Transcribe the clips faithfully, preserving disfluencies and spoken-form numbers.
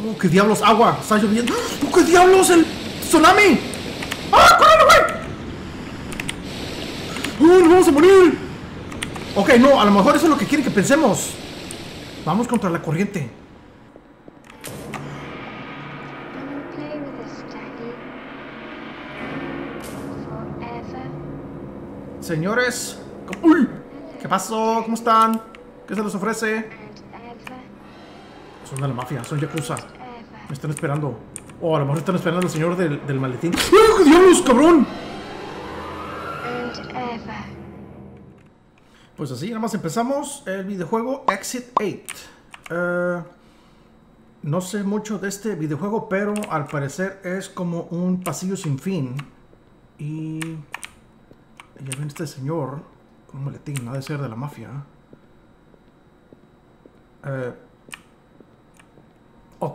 Oh, qué diablos, agua, está lloviendo. Oh, qué diablos, el tsunami. ¡Ah, corre, güey! ¡Oh, nos vamos a morir! Ok, no, a lo mejor eso es lo que quieren que pensemos. Vamos contra la corriente. Señores, uy, ¿qué pasó? ¿Cómo están? ¿Qué se les ofrece? Son de la mafia, son yakuza. Me están esperando. O oh, a lo mejor están esperando al señor del, del maletín. ¡Oh, diablos, cabrón! Pues así, nada más empezamos el videojuego Exit ocho. Uh, no sé mucho de este videojuego, pero al parecer es como un pasillo sin fin. Y ya ven este señor con un maletín, ha de ser de la mafia. Uh, ok.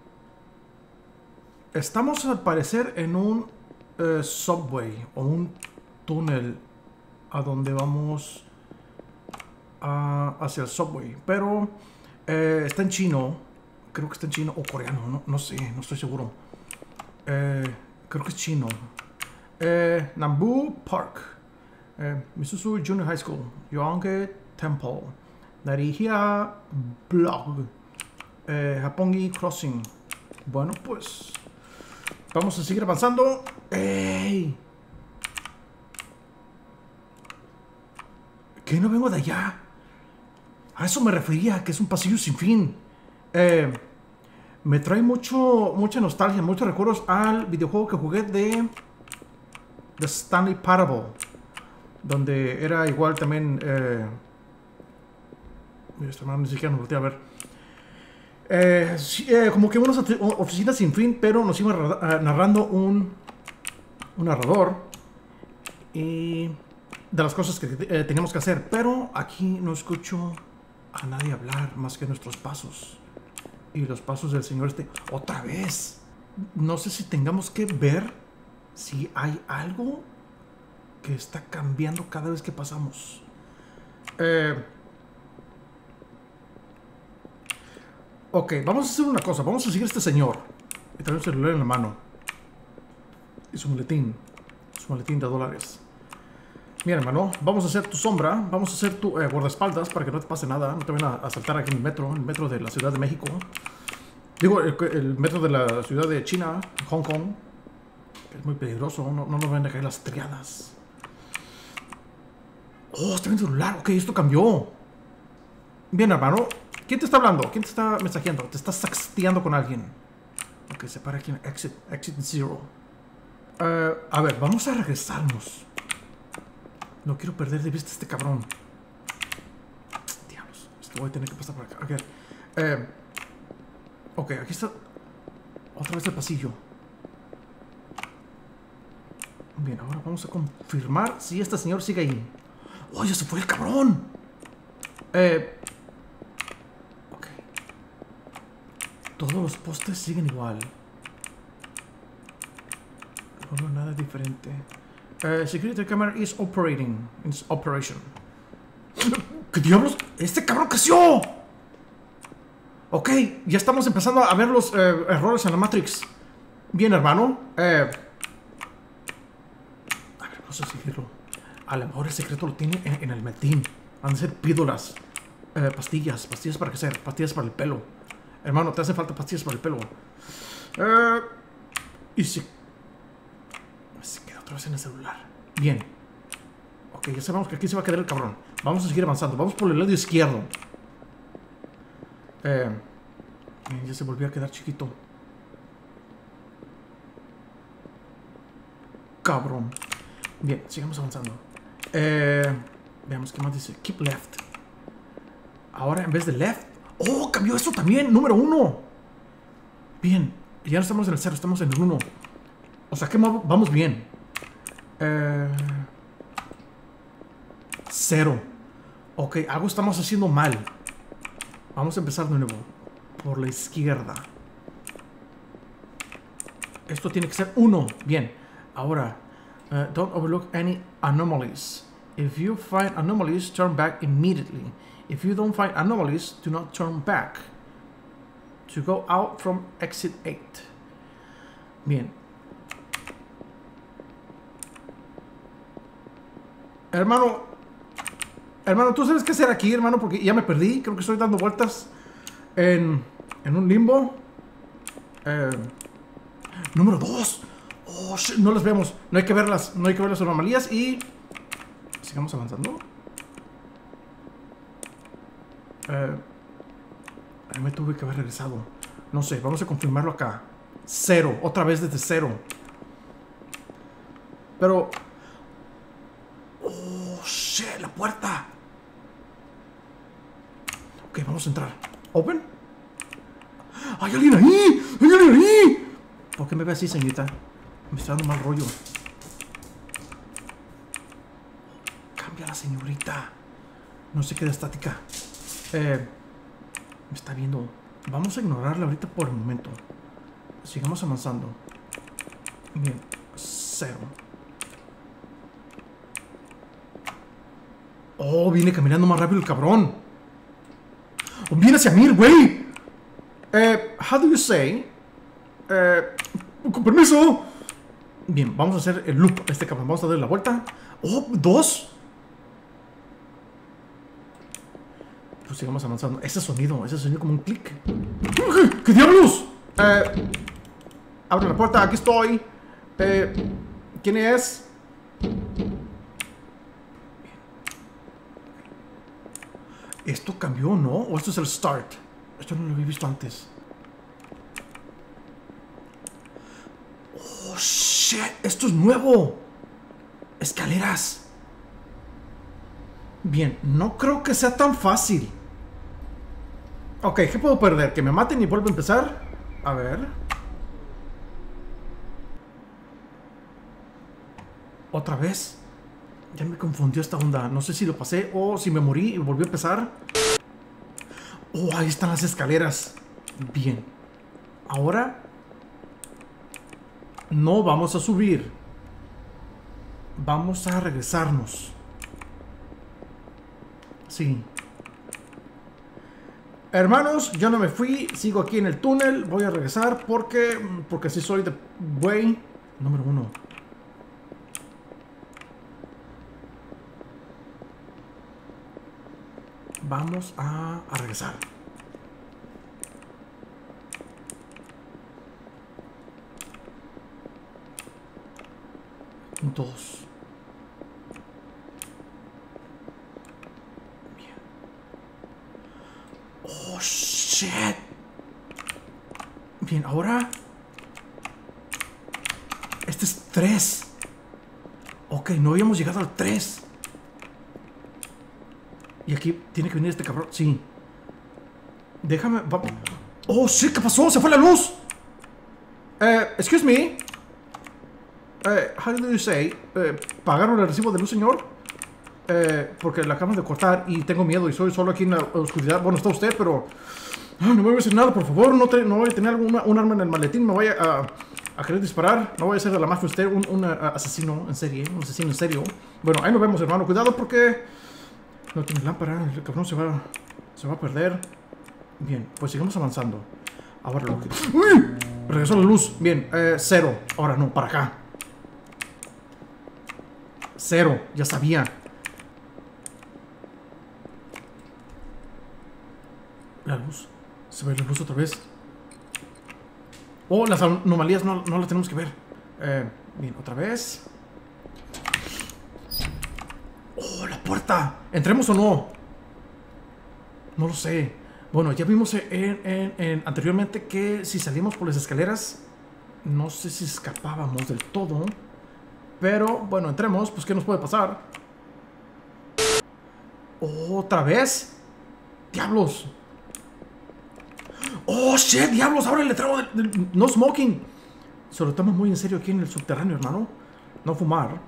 Estamos al parecer en un uh, subway o un túnel a donde vamos uh, hacia el subway. Pero uh, está en chino. Creo que está en chino o coreano. No, no sé, no estoy seguro. Uh, creo que es chino. Uh, Nambu Park. Uh, Misuzu Junior High School, Yonge Temple, Narihira Blog, uh, Hapongi Crossing. Bueno, pues vamos a seguir avanzando. ¡Ey! ¿Qué no vengo de allá? A eso me refería, que es un pasillo sin fin. Eh, me trae mucho, mucha nostalgia, muchos recuerdos al videojuego que jugué de The Stanley Parable, donde era igual también. Eh, mira, este hermano ni siquiera nos voltea a ver. Eh, eh, como que unas oficinas sin fin, pero nos iba narrando un, un narrador y de las cosas que eh, teníamos que hacer. Pero aquí no escucho a nadie hablar más que nuestros pasos y los pasos del señor este. Otra vez, no sé si tengamos que ver si hay algo que está cambiando cada vez que pasamos. Eh, ok, vamos a hacer una cosa. Vamos a seguir a este señor y traer un celular en la mano y su maletín, su maletín de dólares. Mira, hermano, vamos a hacer tu sombra, vamos a hacer tu eh, guardaespaldas para que no te pase nada, no te vayan a asaltar aquí en el metro, el metro de la Ciudad de México. Digo, el, el metro de la ciudad de China, Hong Kong. Es muy peligroso, no, no nos van a caer las triadas. Oh, está bien celular. Ok, esto cambió. Bien, hermano. ¿Quién te está hablando? ¿Quién te está mensajeando? ¿Te estás sexteando con alguien? Ok, se para aquí en Exit, exit Zero. Uh, a ver, vamos a regresarnos. No quiero perder de vista a este cabrón. Diablos, esto voy a tener que pasar por acá. Ok, eh, ok, aquí está otra vez el pasillo. Bien, ahora vamos a confirmar si este señor sigue ahí. ¡Oh, ya se fue el cabrón! Eh... Ok. Todos los postes siguen igual. No veo nada diferente. Uh, security camera is operating. It's operation. ¿Qué diablos? ¡Este cabrón creció! Ok, ya estamos empezando a ver los eh, errores en la Matrix. Bien, hermano. Eh... A ver, vamos a seguirlo. A lo mejor el secreto lo tiene en, en el maletín. Han de ser píldoras. Eh, pastillas. Pastillas para crecer. Pastillas para el pelo. Hermano, te hacen falta pastillas para el pelo. Eh, y si... Se queda otra vez en el celular. Bien. Ok, ya sabemos que aquí se va a quedar el cabrón. Vamos a seguir avanzando. Vamos por el lado izquierdo. Eh, ya se volvió a quedar chiquito. Cabrón. Bien, sigamos avanzando. Eh, veamos qué más dice. Keep left. Ahora en vez de left. ¡Oh! Cambió eso también. Número uno. Bien. Ya no estamos en el cero, estamos en el uno. O sea que vamos bien. Eh, cero. Ok, algo estamos haciendo mal. Vamos a empezar de nuevo. Por la izquierda. Esto tiene que ser uno. Bien. Ahora. Uh, don't overlook any anomalies. If you find anomalies, turn back immediately. If you don't find anomalies, do not turn back. To go out from exit eight. Bien. Hermano. Hermano, ¿tú sabes qué hacer aquí, hermano? Porque ya me perdí. Creo que estoy dando vueltas en, en un limbo. Eh, número dos. Oh, shit, no las vemos. No hay que verlas. No hay que ver las anomalías. Y sigamos avanzando. Eh, ahí me tuve que haber regresado. No sé, vamos a confirmarlo acá. Cero, otra vez desde cero. Pero... oh, shit, la puerta. Ok, vamos a entrar. Open. ¡Hay alguien ahí! ¡Hay alguien ahí! ¿Por qué me ve así, señorita? Me está dando mal rollo. Cambia la señorita. No se queda estática. Eh, me está viendo. Vamos a ignorarla ahorita por el momento. Sigamos avanzando. Bien, cero. Oh, viene caminando más rápido el cabrón. Oh, viene hacia mí, güey. Eh, how do you say? Eh, con permiso. Bien, vamos a hacer el loop a este cabrón. Vamos a darle la vuelta. Oh, dos. Pues sigamos avanzando. Ese sonido, ese sonido como un clic. ¿Qué, qué diablos? Eh, abre la puerta, aquí estoy. Eh, ¿quién es? ¿Esto cambió, no? ¿O esto es el start? Esto no lo había visto antes. Oh, shit. Esto es nuevo. Escaleras. Bien, no creo que sea tan fácil. Ok, ¿qué puedo perder? ¿Que me maten y vuelvo a empezar? A ver. ¿Otra vez? Ya me confundió esta onda. No sé si lo pasé o si me morí y volví a empezar. Oh, ahí están las escaleras. Bien. Ahora no vamos a subir. Vamos a regresarnos. Sí. Hermanos, yo no me fui. Sigo aquí en el túnel. Voy a regresar porque... Porque si soy de güey. Número uno. Vamos a, a regresar. Dos. Bien. Oh, shit. Bien, ahora... Este es tres. Ok, no habíamos llegado al tres. Y aquí tiene que venir este cabrón. Sí. Déjame... Va. Oh, shit, ¿qué pasó? ¡Se fue la luz! Eh, excuse me. Eh, how do you say? Eh, ¿Pagaron el recibo de luz, señor? Eh, porque la acaban de cortar y tengo miedo y soy solo aquí en la oscuridad. Bueno, está usted, pero... Ah, no me voy a decir nada, por favor. No, te, no voy a tener alguna, un arma en el maletín. Me voy a, a, a querer disparar. No voy a ser de la mafia usted, un, un uh, asesino en serie. Un asesino en serio. Bueno, ahí nos vemos, hermano. Cuidado porque... No tiene lámpara, el cabrón se va, se va a perder. Bien, pues sigamos avanzando. Ahora lo que... ¡Uy! Regresó la luz. Bien, eh, cero. Ahora no, para acá. Cero, ya sabía. La luz. Se ve la luz otra vez. Oh, las anomalías no, no las tenemos que ver. Eh, bien, otra vez. ¡Oh, la puerta! ¿Entremos o no? No lo sé. Bueno, ya vimos en, en, en, anteriormente que si salimos por las escaleras, no sé si escapábamos del todo. Pero, bueno, entremos. Pues, ¿qué nos puede pasar? ¿Otra vez? ¡Diablos! ¡Oh, shit! ¡Diablos! Ahora el letrero de, de no smoking. Se lo toman muy en serio aquí en el subterráneo, hermano. No fumar.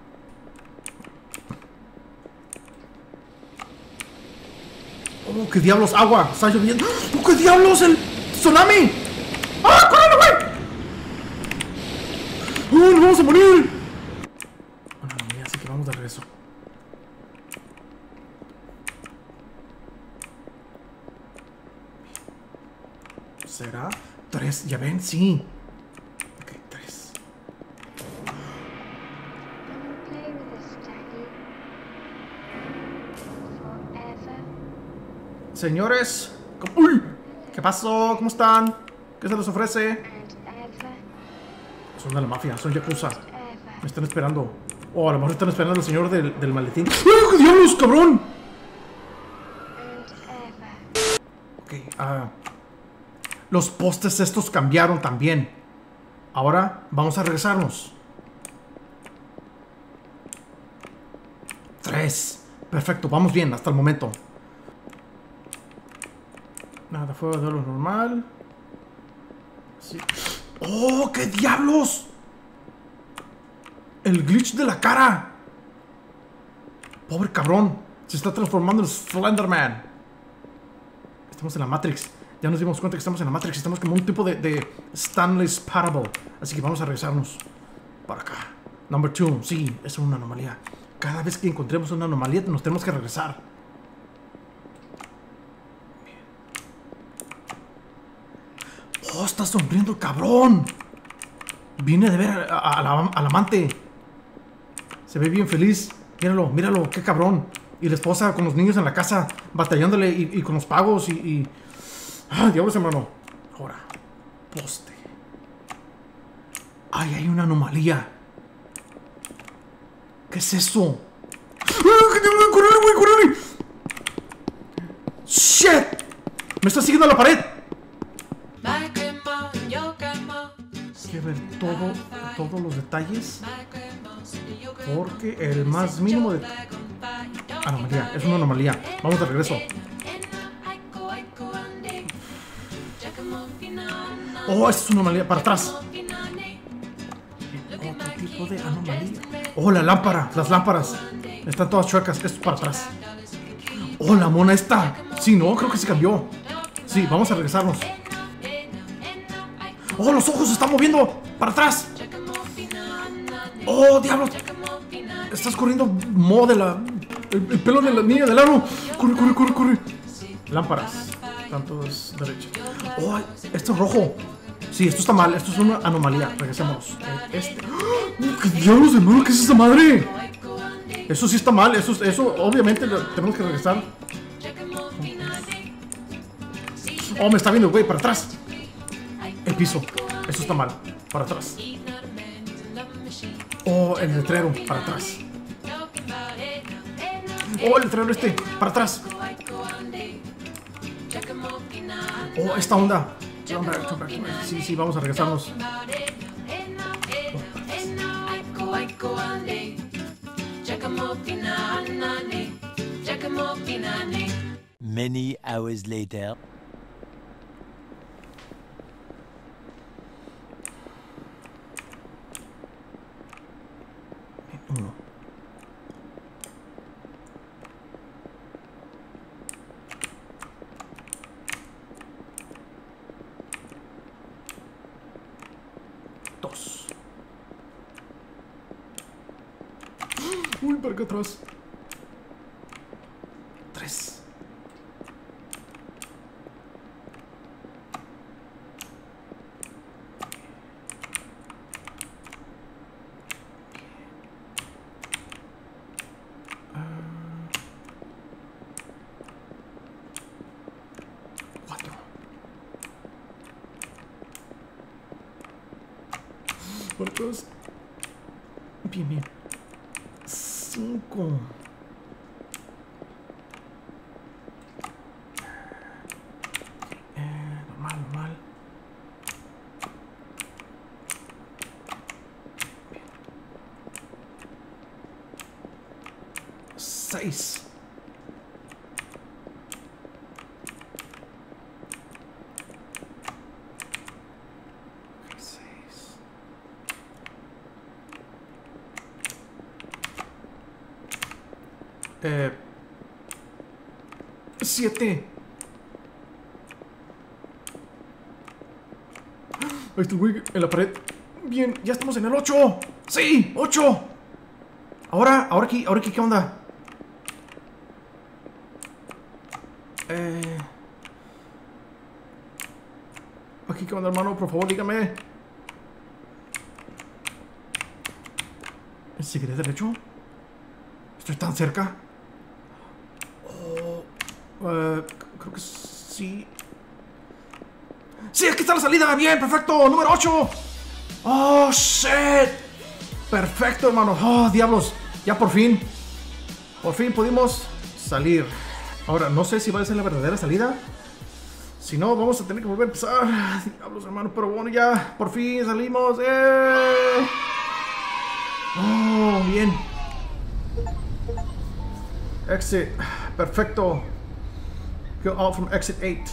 ¡Oh, qué diablos! ¡Agua! ¡Está lloviendo! ¡Oh, qué diablos! ¡El tsunami! ¡Ah, córrele, güey! ¡Oh, nos vamos a morir! Bueno, mía, así que vamos de regreso. ¿Será? Tres, ya ven, sí. Ok, tres. Señores, ¿cómo? ¡Uy! ¿Qué pasó? ¿Cómo están? ¿Qué se les ofrece? Son de la mafia, son yakuza. Me están esperando. Oh, a lo mejor están esperando al señor del, del maletín. ¡Ay, qué diablos, cabrón! Ok, ah... Uh, los postes estos cambiaron también. Ahora vamos a regresarnos. Tres. Perfecto, vamos bien hasta el momento. Nada, fuego de lo normal. Sí. ¡Oh, qué diablos! El glitch de la cara. Pobre cabrón. Se está transformando en Slenderman. Estamos en la Matrix. Ya nos dimos cuenta que estamos en la Matrix. Estamos como un tipo de, de Stanley's Parable. Así que vamos a regresarnos para acá. Number two. Sí, es una anomalía. Cada vez que encontremos una anomalía nos tenemos que regresar. Bien. Oh, está sonriendo el cabrón. Vine de ver a, a, a la, al amante. Se ve bien feliz. Míralo, míralo, qué cabrón. Y la esposa con los niños en la casa batallándole y, y con los pagos y... y... ¡Ah, diablos, hermano! Ahora, poste. ¡Ay, hay una anomalía! ¿Qué es eso? ¡Ah, qué diablos! ¡Corre, güey, corre! ¡Shit! ¡Me está siguiendo a la pared! Hay que ver todo, todos los detalles. Porque el más mínimo de... Anomalía, es una anomalía. Vamos de regreso. Oh, esta es una anomalía. Para atrás. Otro tipo de anomalía. Oh, la lámpara. Las lámparas están todas chuecas. Esto es para atrás. Oh, la mona esta. Sí, no, creo que se cambió. Sí, vamos a regresarnos. Oh, los ojos se están moviendo. Para atrás. Oh, diablos. Estás corriendo mo de la... El, el pelo de la niña del aro. Corre, corre, corre, corre. Lámparas. Están todas derechas. Oh, esto es rojo. Sí, esto está mal. Esto es una anomalía. Regresémonos. Este. ¡Oh, qué diablos, hermano! ¿Qué es esa madre? Eso sí está mal. Eso, eso obviamente lo tenemos que regresar. Oh, me está viendo, güey. Para atrás. El piso. Eso está mal. Para atrás. Oh, el letrero. Para atrás. Oh, el letrero este. Para atrás. Oh, esta onda. Sí, sí, vamos a regresarnos. Many hours later. Uno. Dos. Uy, para acá atrás. Tres. Cuatro. Por atrás. Bien, bien. Cinco. Eh, normal, normal. Bien. Seis. Seis. Eh, siete. Ahí está el güey en la pared. Bien, ya estamos en el ocho. Sí, ocho. Ahora, ahora aquí, ahora aquí, ¿qué onda? Eh... Aquí, ¿qué onda, hermano? Por favor, dígame. ¿Seguiré derecho? ¿Estoy tan cerca? Oh, uh, creo que sí. ¡Sí! ¡Aquí está la salida! ¡Bien! ¡Perfecto! ¡Número ocho! ¡Oh, shit! ¡Perfecto, hermano! ¡Oh, diablos! Ya por fin. Por fin pudimos salir. Ahora, no sé si va a ser la verdadera salida. Si no, vamos a tener que volver a empezar. Diablos, hermano. Pero bueno, ya. Por fin salimos. ¡Eh! ¡Oh, bien! Exit. Perfecto. Go out from exit eight.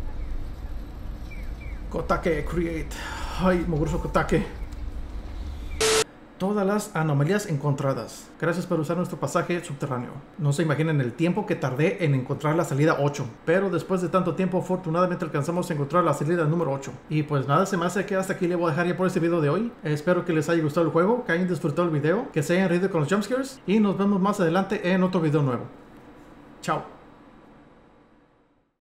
Kotake, create. Ay, mugroso Kotake. Todas las anomalías encontradas. Gracias por usar nuestro pasaje subterráneo. No se imaginen el tiempo que tardé en encontrar la salida ocho. Pero después de tanto tiempo, afortunadamente alcanzamos a encontrar la salida número ocho. Y pues nada, se me hace que hasta aquí le voy a dejar ya por este video de hoy. Espero que les haya gustado el juego, que hayan disfrutado el video, que se hayan reído con los jumpscares. Y nos vemos más adelante en otro video nuevo. Chao.